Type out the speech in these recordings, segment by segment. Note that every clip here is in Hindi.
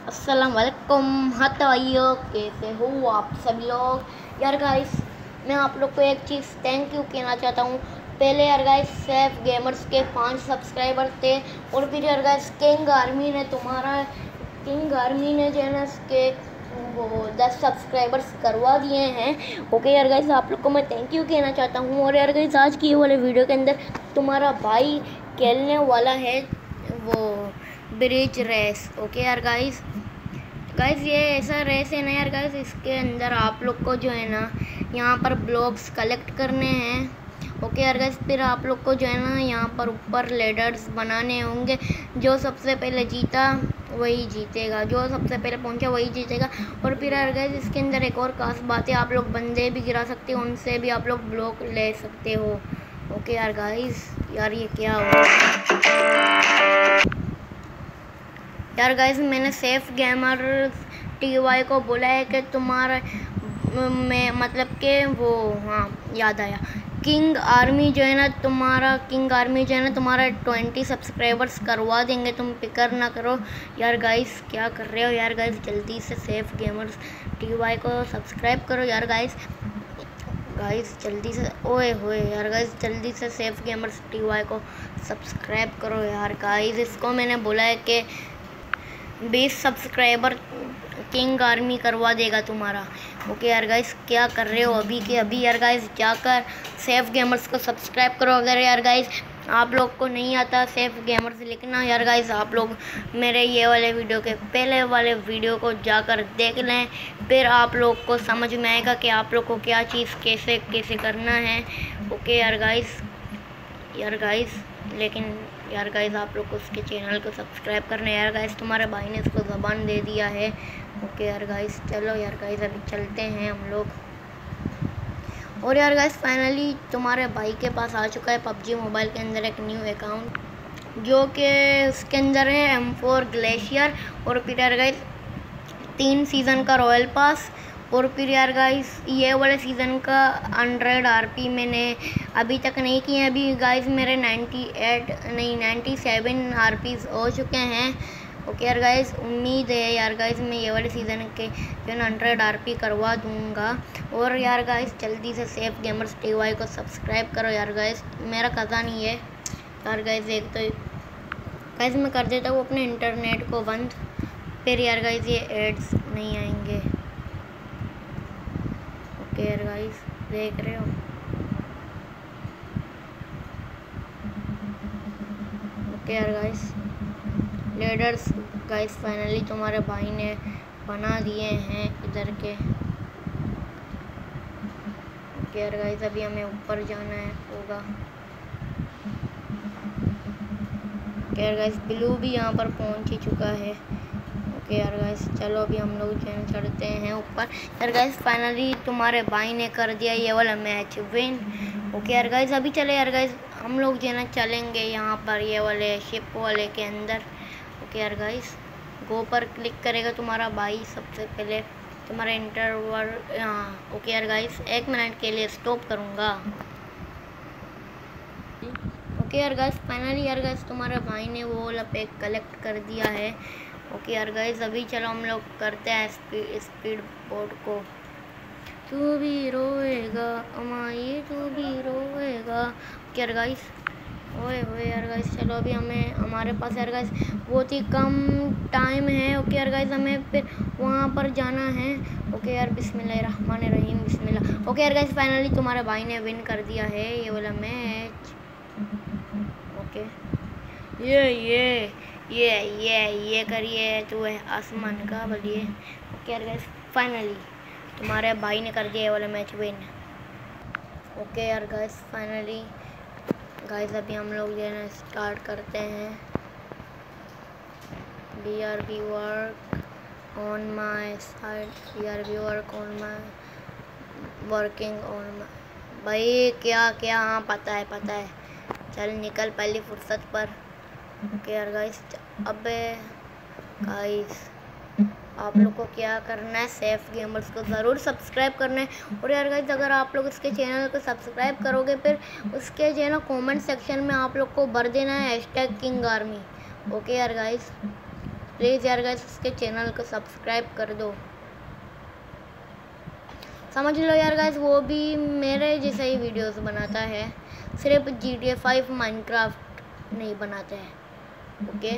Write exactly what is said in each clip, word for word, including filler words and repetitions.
अस्सलाम वालेकुम। हाँ तो भाइयों, कैसे हो आप सभी लोग। यार गाइस, मैं आप लोग को एक चीज़ थैंक यू कहना चाहता हूँ। पहले यार गाइस सेफ गेमर्स के पाँच सब्सक्राइबर थे और फिर यार गाइस किंग आर्मी ने तुम्हारा किंग आर्मी ने जो है ना इसके वो दस सब्सक्राइबर्स करवा दिए हैं। ओके यार गाइस, आप लोग को मैं थैंक यू कहना चाहता हूँ। और यार गाइस, आज की ये वाले वीडियो के अंदर तुम्हारा भाई खेलने वाला है वो ब्रिज रेस। ओके यार गाइस गाइस ये ऐसा रेस है ना यार गाइस, इसके अंदर आप लोग को जो है ना यहाँ पर ब्लॉक्स कलेक्ट करने हैं। ओके यार गाइस, फिर आप लोग को जो है ना यहाँ पर ऊपर लेडर्स बनाने होंगे। जो सबसे पहले जीता वही जीतेगा, जो सबसे पहले पहुँचा वही जीतेगा। और फिर यार गाइस इसके अंदर एक और खास बात है, आप लोग बंदे भी गिरा सकते हो, उनसे भी आप लोग ब्लॉक ले सकते हो। ओके यार गाइस, यार ये क्या हुआ यार गाइस, मैंने सेफ गेमर टी वाई को बोला है कि तुम्हारा मैं मतलब कि वो हाँ याद आया, किंग आर्मी जो है ना तुम्हारा किंग आर्मी जो है ना तुम्हारा ट्वेंटी सब्सक्राइबर्स करवा देंगे, तुम फिक्र ना करो। यार गाइस क्या कर रहे हो यार गाइस, जल्दी से सेफ गेमर्स टी वाई को सब्सक्राइब करो यार गाइस गाइस जल्दी से। ओए होए यार गाइस, जल्दी से सेफ गेमर्स टी वाई को सब्सक्राइब करो यार गाइस। इसको मैंने बोला है कि बीस सब्सक्राइबर किंग आर्मी करवा देगा तुम्हारा। ओके यार गाइस, क्या कर रहे हो अभी के अभी यार गाइस, जाकर सेफ गेमर्स को सब्सक्राइब करो। अगर यार गाइस आप लोग को नहीं आता सेफ गेमर्स लिखना यार गाइस, आप लोग मेरे ये वाले वीडियो के पहले वाले वीडियो को जाकर देख लें, फिर आप लोग को समझ में आएगा कि आप लोग को क्या चीज़ कैसे कैसे करना है। ओके यार गाइस यार गाइस लेकिन यार गाइस आप लोग को उसके चैनल को सब्सक्राइब करना है यार गाइस, तुम्हारे भाई ने इसको ज़बान दे दिया है। ओके यार गाइस, चलो यार गाइस अभी चलते हैं हम लोग। और यार गाइस फाइनली तुम्हारे भाई के पास आ चुका है पबजी मोबाइल के अंदर एक न्यू अकाउंट, जो कि उसके अंदर है एम फोर ग्लेशियर और फिर यार गाइस तीन सीज़न का रॉयल पास। और फिर यार गाइस ये वाले सीज़न का हंड्रेड आरपी मैंने अभी तक नहीं किए हैं। अभी गाइस मेरे नाइन्टी एट नहीं नाइन्टी सेवन आरपीज़ हो चुके हैं। ओके यार गाइस, उम्मीद है यार गाइस मैं ये वाले सीज़न के जो है हंड्रेड आरपी करवा दूंगा। और यार गाइस जल्दी से सेफ गेमर्स टी वाई को सब्सक्राइब करो यार गाइस, मेरा कज़ा नहीं है यार गाइस। एक तो गाइस मैं कर देता हूँ अपने इंटरनेट को बंद, फिर यार गाइस ये एड्स नहीं आएंगे। ओके यार गाइस देख रहे हो, ओके यार गाइस लेडर्स गाइस फाइनली तुम्हारे भाई ने बना दिए हैं इधर के। ओके यार गाइस अभी हमें ऊपर जाना है होगा। ओके यार गाइस ब्लू भी यहाँ पर पहुँच ही चुका है। ओके यार गाइस चलो अभी हम लोग जो है चढ़ते हैं ऊपर। यार गाइस फाइनली तुम्हारे भाई ने कर दिया ये वाला मैच विन। ओके यार गाइस अभी चले यार गाइस हम लोग जो है ना चलेंगे यहाँ पर ये वाले शिप वाले के अंदर। ओके यार गाइस गो पर क्लिक करेगा तुम्हारा भाई सबसे पहले, तुम्हारा इंटरवल हाँ। ओके यार गाइस एक मिनट के लिए स्टॉप करूँगा। ओके यार गाइस फाइनली यार गाइस तुम्हारे भाई ने वो वाला पैक कलेक्ट कर दिया है। ओके यार गाइस अभी चलो हम लोग करते हैं स्पीड स्पीड बोट को। तू भी रोएगा अमाई तू भी रोएगा। ओके यार गाइस ओए ओए यार गाइस चलो अभी हमें हमारे पास यार गाइस बहुत ही कम टाइम है। ओके यार गाइस हमें फिर वहाँ पर जाना है। ओके यार बिस्मिल्लाहिर्रहमानिर्रहीम बिस्मिल्लाह। ओके यार गाइस फाइनली तुम्हारे भाई ने विन कर दिया है ये वाला मैच। ओके ये ये ये ये ये करिए तू है आसमान का बलिए। ओके यार गाइस फाइनली तुम्हारे भाई ने कर दिया ये वाला मैच विन। ओके यार गाइस फाइनली गाइस अभी हम लोग जो है ना स्टार्ट करते हैं। We are be work on my side we are be work on my working on my भाई क्या क्या हाँ पता है पता है, चल निकल पहली फुर्सत पर। ओके यार गाइस अबे गाइस आप लोग को क्या करना है, सेफ गेमर्स को ज़रूर सब्सक्राइब करना है। और यार गाइस अगर आप लोग इसके चैनल को सब्सक्राइब करोगे फिर उसके जो है ना कॉमेंट सेक्शन में आप लोग को भर देना है हैशटैग किंग आर्मी। ओके यार गाइस प्लीज़ यार गाइस उसके चैनल को सब्सक्राइब कर दो। समझ लो यार गाइस वो भी मेरे जैसे ही वीडियोस बनाता है, सिर्फ G T A five Minecraft नहीं बनाते हैं। ओके,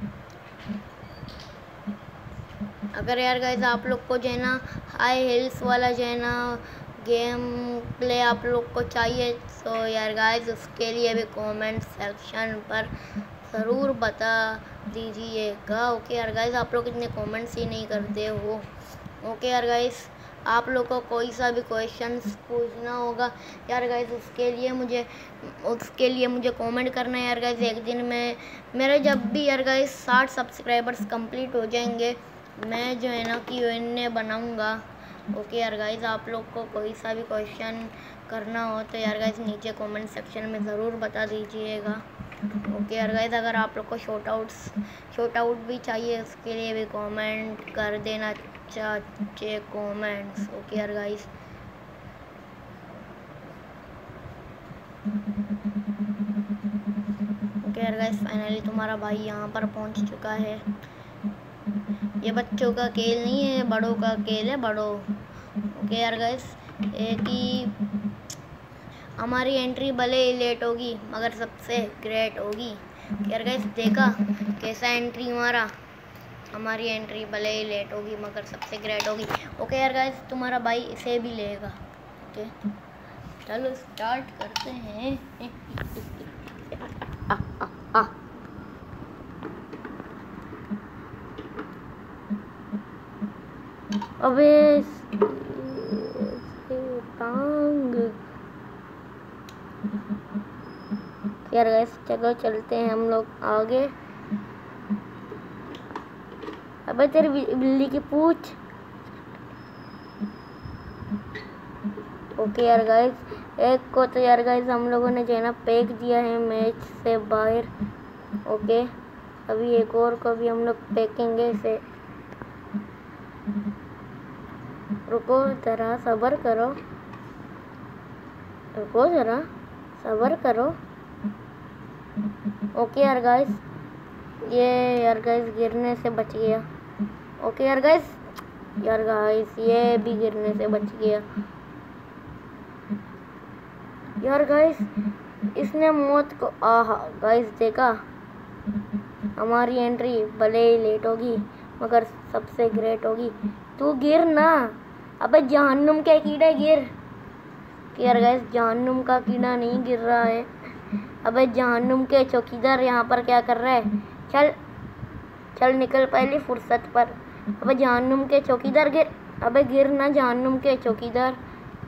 अगर यार गाइस आप लोग को जो है ना हाई हिल्स वाला जो है ना गेम प्ले आप लोग को चाहिए तो यार गाइस उसके लिए भी कमेंट सेक्शन पर ज़रूर बता दीजिएगा। ओके यार गाइस आप लोग इतने कमेंट्स ही नहीं करते हो। ओके यार गाइस आप लोग को कोई सा भी क्वेश्चंस पूछना होगा यार गाइस उसके लिए मुझे उसके लिए मुझे कमेंट करना है यार गाइस। एक दिन में मेरे जब भी यार गाइस साठ सब्सक्राइबर्स कंप्लीट हो जाएंगे मैं जो है ना क्यू एन ए बनाऊँगा। ओके यार गाइस आप लोग को कोई सा भी क्वेश्चन करना हो तो यार गाइस नीचे कमेंट सेक्शन में ज़रूर बता दीजिएगा। ओके यार गाइस अगर आप लोग को शॉर्ट आउट्स शॉर्ट आउट भी चाहिए उसके लिए भी कमेंट कर देना चाचे कमेंट्स। ओके यार गाइस ओके यार गाइस फाइनली तुम्हारा भाई यहाँ पर पहुँच चुका है। ये बच्चों का खेल नहीं है, बड़ों का खेल है, बड़ों। ओके यार गाइस एक ही हमारी एंट्री भले ही लेट होगी मगर सबसे ग्रेट होगी। यार गाइस देखा कैसा एंट्री हमारा हमारी एंट्री भले ही लेट होगी मगर सबसे ग्रेट होगी। ओके यार गाइस तुम्हारा भाई इसे भी लेगा। ओके चलो स्टार्ट करते हैं। आ, आ, आ। अबे टांग यार गाइस चलो चलते हैं हम लोग आगे। अबे तेरी बिल्ली की पूछ। ओके यार गाइस एक को तो यार गाइस हम लोगों ने जो है ना फेंक दिया है मैच से बाहर। ओके अभी एक और को भी हम लोग फेंकेंगे इसे। रुको जरा सब्र करो रुको जरा सब्र करो। ओके यार गाइस ये यार गाइस गिरने से बच गया। ओके यार गाइस यार गाइस ये भी गिरने से बच गया। यार गाइस इसने मौत को आहा गाइस देखा हमारी एंट्री भले ही लेट होगी मगर सबसे ग्रेट होगी। तू गिर ना। अबे जहन्नुम के कीड़े गिर। यार गाइस जहन्नुम का कीड़ा नहीं गिर रहा है। अबे जहन्नुम के चौकीदार यहाँ पर क्या कर रहा है। चल चल निकल पहली फुर्सत पर। अबे जहन्नुम के चौकीदार गिर। अबे गिर ना जहन्नुम के चौकीदार।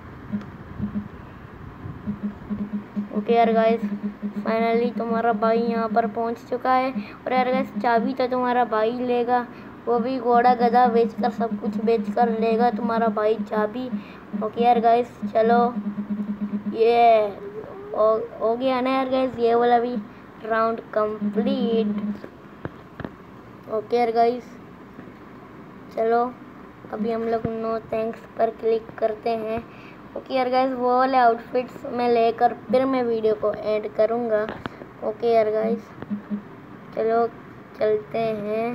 ओके यार गाइस फाइनली तुम्हारा भाई यहाँ पर पहुँच चुका है और यार गाइस चाबी तो तुम्हारा भाई लेगा, वो भी घोड़ा गधा बेचकर सब कुछ बेचकर लेगा तुम्हारा भाई चाबी। ओके यार गाइस चलो ये हो, हो गया ना यार गाइस ये वाला भी राउंड कंप्लीट। ओके यार गाइस चलो अभी हम लोग नो थैंक्स पर क्लिक करते हैं। ओके यार गाइस वो वाले आउटफिट्स में लेकर फिर मैं वीडियो को ऐड करूँगा। ओके यार गाइस चलो चलते हैं।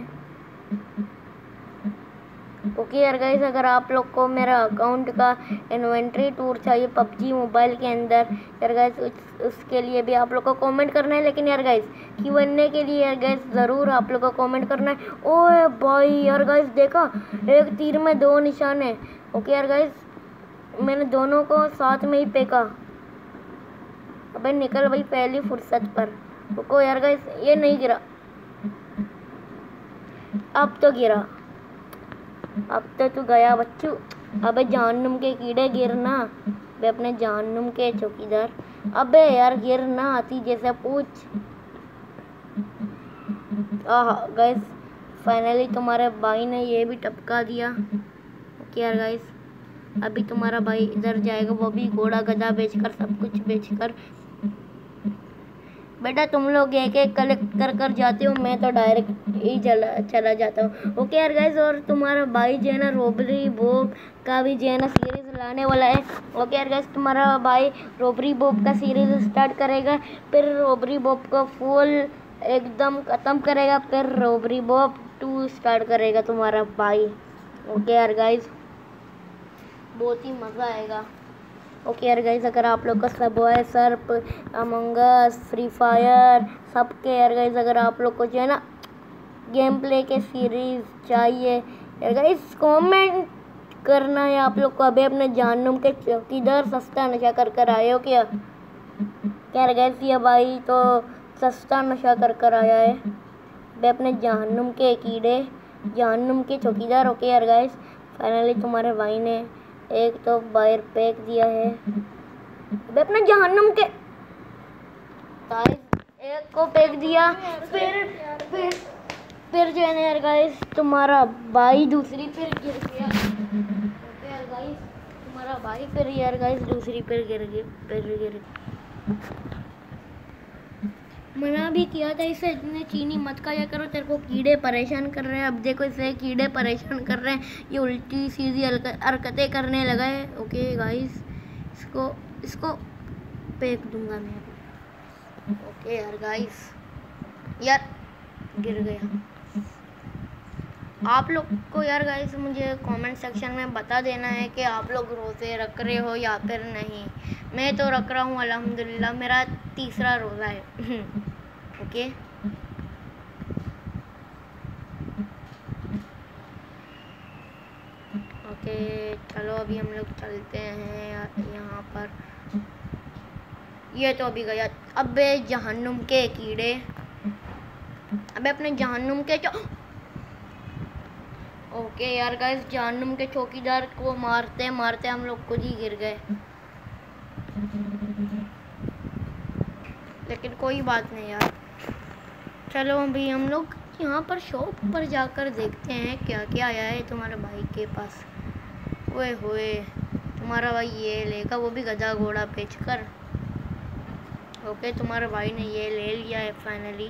ओके यार गाइस अगर आप लोग को मेरा अकाउंट का इन्वेंट्री टूर चाहिए पबजी मोबाइल के अंदर यार गाइस उस, उसके लिए भी आप लोग को कमेंट करना है। लेकिन यार गाइस क्यू एन ए के लिए यार गाइस ज़रूर आप लोग को कमेंट करना है। ओए भाई यार गाइस देखा एक तीर में दो निशान है। ओके यार गाइस मैंने दोनों को साथ में ही फेंका। अबे निकल भाई पहली फुर्सत पर। रुको यार गाइस ये नहीं गिरा, अब तो गिरा, अब तो तू गया बच्चू। अबे जहन्नुम के कीड़े गिरना बे अपने जहन्नुम के चौकीदार। अबे यार गिरना आती जैसे पूछ। आह गाइस फाइनली तुम्हारे भाई ने ये भी टपका दिया। ओके यार गाइस अभी तुम्हारा भाई इधर जाएगा, वो भी घोड़ा गधा बेचकर सब कुछ बेचकर। बेटा तुम लोग एक एक कलेक्ट कर कर जाते हो, मैं तो डायरेक्ट ही चला चला जाता हूँ। ओके यार गाइस और तुम्हारा भाई जो है ना रॉबरी बॉब का भी जो है ना सीरीज लाने वाला है। ओके यार गाइस तुम्हारा भाई रॉबरी बॉब का सीरीज स्टार्ट करेगा, फिर रॉबरी बॉब को फुल एकदम ख़त्म करेगा, फिर रॉबरी बॉब टू स्टार्ट करेगा तुम्हारा भाई। ओके यार गाइस, बहुत ही मज़ा आएगा। ओके यार गाइस, अगर आप लोग का सब है सर्प, अमंग अस, फ्री फायर सबके यार गाइस, अगर आप लोग को जो है ना गेम प्ले के सीरीज चाहिए यार गाइस, कमेंट करना है आप लोग को। अभी अपने जहन्नुम के चौकीदार सस्ता नशा कर कर आए हो क्या? क्या यार गाइस, ये भाई तो सस्ता नशा कर कर आया है। अभी अपने जहन्नुम के कीड़े, जहन्नुम के चौकीदार। ओके यार गाइस, फाइनली तुम्हारे भाई ने एक तो बाहर फेंक दिया है। अबे अपने जहन्नुम के गाइस एक को फेंक दिया, फिर फिर फिर जो है ना यार गाइस तुम्हारा भाई दूसरी फिर गिर गया। ओके यार गाइस, तुम्हारा भाई फिर यार गाइस दूसरी फिर गिर गया, फिर गिर मना भी किया था इसे इतने चीनी मत खाया करो, तेरे को कीड़े परेशान कर रहे हैं। अब देखो इसे कीड़े परेशान कर रहे हैं, ये उल्टी सीधी हरकतें करने लगा है। ओके गाइस, इसको इसको फेंक दूंगा मैं। ओके यार गाइस, यार गिर गया। आप लोग को यार गाइस मुझे कमेंट सेक्शन में बता देना है कि आप लोग रोज़े रख रहे हो या फिर नहीं। मैं तो रख रहा हूँ अल्हम्दुलिल्लाह, मेरा तीसरा रोज़ा है। ओके ओके चलो अभी हम लोग चलते हैं यहाँ पर। ये तो अभी गया। अबे जहन्नुम के कीड़े, अबे अपने जहन्नुम के चौ ओके यार गाइस, जहन्नुम के चौकीदार को मारते मारते हम लोग खुद ही गिर गए, लेकिन कोई बात नहीं यार। चलो अभी हम लोग यहाँ पर शॉप पर जाकर देखते हैं क्या क्या आया है तुम्हारे भाई के पास। ओए होए, तुम्हारा भाई ये लेगा, वो भी गधा घोड़ा बेचकर। ओके तुम्हारे भाई ने ये ले लिया है फाइनली।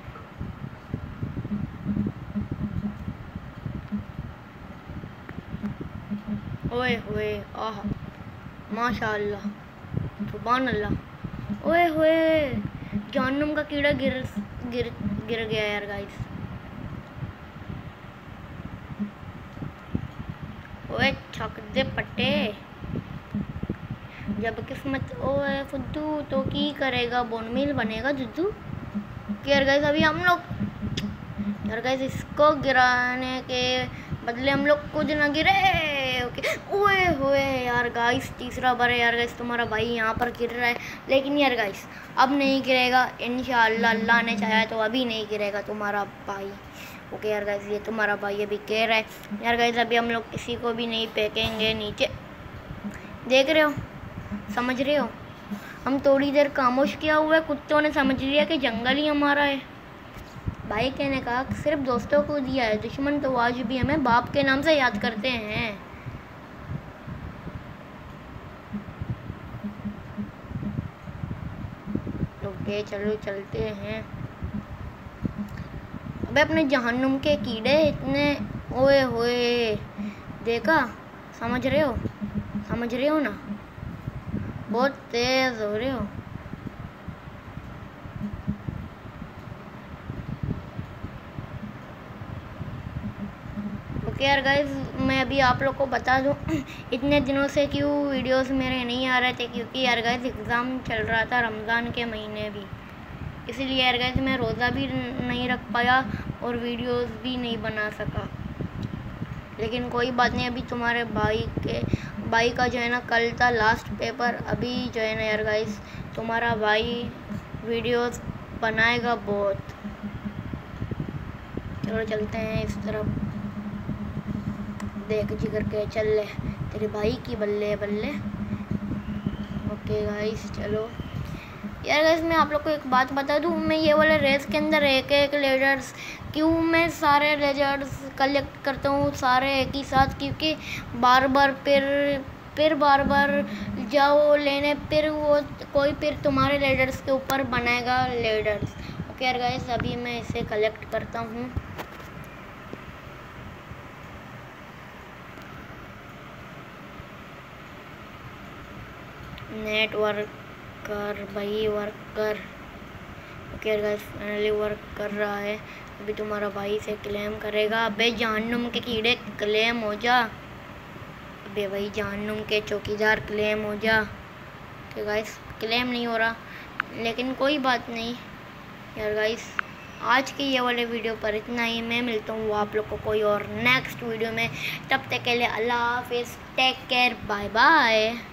ओए होए, आह माशाअल्लाह, सुभान अल्लाह। ओए होए, जहन्नुम का कीड़ा गिर गिर गिर गया यार गाइस। ओए छक दे पट्टे, जब किस्मत ओए फुद्दू तो की करेगा, बोनमील बनेगा दुद्दू। यार गाइस अभी हम लोग यार गाइस इसको गिराने के बदले हम लोग कुछ ना गिरे। ओके ओए होए यार गाइस, तीसरा बार है यार गाइस तुम्हारा भाई यहाँ पर गिर रहा है, लेकिन यार गाइस अब नहीं गिरेगा इंशाअल्लाह, अल्लाह ने चाहा तो अभी नहीं गिरेगा तुम्हारा भाई। ओके यार गाइस, ये तुम्हारा भाई अभी कह रहा है यार गाइस, अभी हम लोग किसी को भी नहीं फेंकेंगे नीचे। देख रहे हो, समझ रहे हो, हम थोड़ी देर खामोश किया हुआ है, कुत्तों ने समझ लिया कि जंगल ही हमारा है। भाई कहने का सिर्फ दोस्तों को दिया है, दुश्मन तो आज भी हमें बाप के नाम से याद करते हैं। ओके चलो चलते हैं। अबे अपने जहन्नुम के कीड़े इतने, ओए होए देखा, समझ रहे हो, समझ रहे हो ना, बहुत तेज हो रहे हो। ओके यार गाइस, मैं अभी आप लोग को बता दूं इतने दिनों से क्यों वीडियोस मेरे नहीं आ रहे थे, क्योंकि यार गाइस एग्ज़ाम चल रहा था रमज़ान के महीने भी, इसीलिए यार गाइस मैं रोज़ा भी नहीं रख पाया और वीडियोस भी नहीं बना सका। लेकिन कोई बात नहीं, अभी तुम्हारे भाई के भाई का जो है ना कल था लास्ट पेपर, अभी जो है ना यार गाइस तुम्हारा भाई वीडियोस बनाएगा बहुत। चलो चलते हैं इस तरफ, देख जी करके चल ले तेरे भाई की बल्ले बल्ले। ओके गाइस चलो यार गाइस, मैं आप लोग को एक बात बता दूं, मैं ये वाले रेस के अंदर एक एक लेजर्स क्यों मैं सारे लेजर्स कलेक्ट करता हूँ सारे एक ही साथ, क्योंकि बार बार फिर फिर बार बार जाओ लेने, फिर वो कोई फिर तुम्हारे लेडर्स के ऊपर बनाएगा लेडर्स। ओके यार गाइस, अभी मैं इसे कलेक्ट करता हूँ। नेटवर्क कर भाई वर्क कर। ओके गाइस फाइनली वर्क कर रहा है। अभी तुम्हारा भाई से क्लेम करेगा। अबे जहन्नुम के कीड़े क्लेम हो जा। अबे भाई जहन्नुम के चौकीदार क्लेम हो जा। ओके गाइस क्लेम नहीं हो रहा, लेकिन कोई बात नहीं यार गाइस। आज की ये वाले वीडियो पर इतना ही। मैं मिलता हूँ आप लोग को कोई और नेक्स्ट वीडियो में। तब तक के लिए अल्लाह हाफिज़, टेक केयर, बाय बाय।